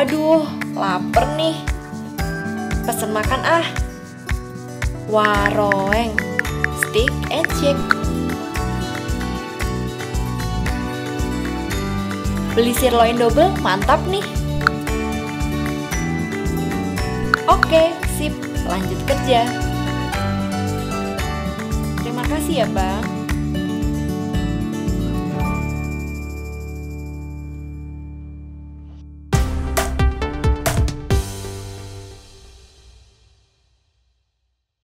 Aduh, lapar nih. Pesen makan ah. Waroeng, steak and shake. Beli sirloin double, mantap nih. Oke, sip, lanjut kerja. Terima kasih ya, Bang.